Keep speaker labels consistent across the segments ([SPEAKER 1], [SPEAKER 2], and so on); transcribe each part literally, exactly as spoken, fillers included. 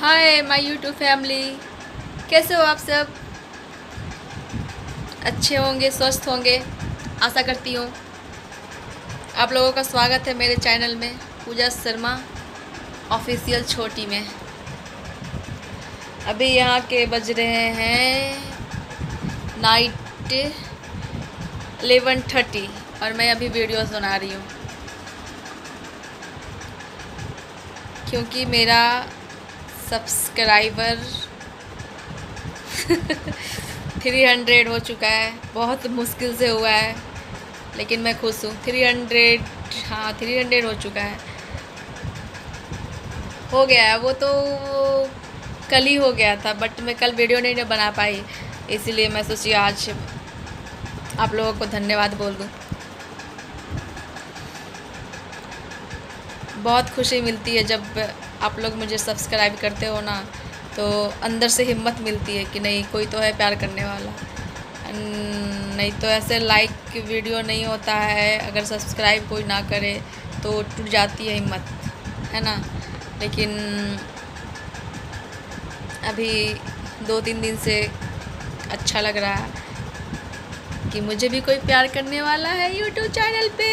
[SPEAKER 1] Hi my YouTube family, कैसे हो आप सब? अच्छे होंगे, स्वस्थ होंगे, आशा करती हूँ। आप लोगों का स्वागत है मेरे चैनल में, पूजा शर्मा ऑफिशियल छोटी में। अभी यहाँ के बज रहे हैं नाइट एलेवन थर्टी और मैं अभी वीडियोस बना रही हूँ क्योंकि मेरा सब्सक्राइबर थ्री हंड्रेड हो चुका है। बहुत मुश्किल से हुआ है लेकिन मैं खुश हूँ। थ्री हंड्रेड, हाँ थ्री हंड्रेड हो चुका है, हो गया है। वो तो कल ही हो गया था बट मैं कल वीडियो नहीं बना पाई, इसीलिए मैं सोची आज आप लोगों को धन्यवाद बोल दूँ। बहुत खुशी मिलती है जब आप लोग मुझे सब्सक्राइब करते हो ना, तो अंदर से हिम्मत मिलती है कि नहीं कोई तो है प्यार करने वाला। नहीं तो ऐसे लाइक वीडियो नहीं होता है, अगर सब्सक्राइब कोई ना करे तो टूट जाती है हिम्मत, है ना। लेकिन अभी दो तीन दिन से अच्छा लग रहा है कि मुझे भी कोई प्यार करने वाला है यूट्यूब चैनल पे।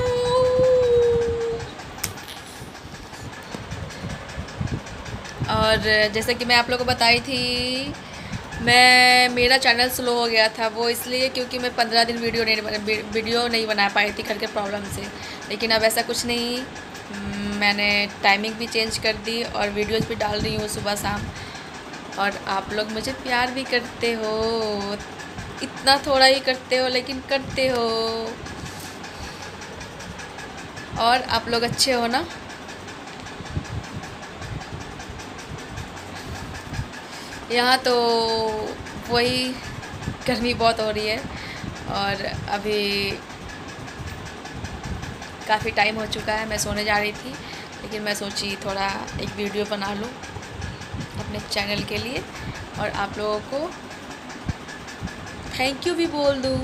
[SPEAKER 1] और जैसे कि मैं आप लोगों को बताई थी, मैं मेरा चैनल स्लो हो गया था, वो इसलिए क्योंकि मैं पंद्रह दिन वीडियो नहीं वीडियो नहीं बना पाई थी घर के प्रॉब्लम से। लेकिन अब ऐसा कुछ नहीं, मैंने टाइमिंग भी चेंज कर दी और वीडियोस भी डाल रही हूँ सुबह शाम। और आप लोग मुझे प्यार भी करते हो, इतना थोड़ा ही करते हो लेकिन करते हो। और आप लोग अच्छे हो ना। यहाँ तो वही गर्मी बहुत हो रही है और अभी काफ़ी टाइम हो चुका है, मैं सोने जा रही थी लेकिन मैं सोची थोड़ा एक वीडियो बना लूँ अपने चैनल के लिए और आप लोगों को थैंक यू भी बोल दूँ।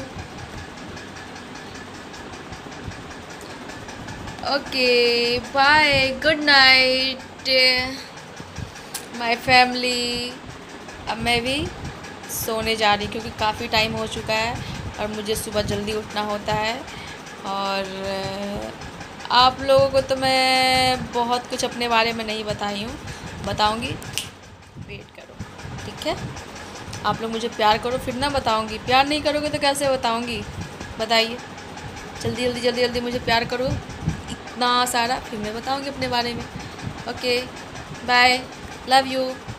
[SPEAKER 1] Okay bye, good night my family. अब मैं भी सोने जा रही क्योंकि काफ़ी टाइम हो चुका है और मुझे सुबह जल्दी उठना होता है। और आप लोगों को तो मैं बहुत कुछ अपने बारे में नहीं बताई हूँ, बताऊँगी, वेट करो, ठीक है। आप लोग मुझे प्यार करो फिर ना बताऊँगी, प्यार नहीं करोगे तो कैसे बताऊँगी, बताइए। जल्दी जल्दी जल्दी जल्दी मुझे प्यार करो इतना सारा, फिर मैं बताऊँगी अपने बारे में। Okay bye, love you.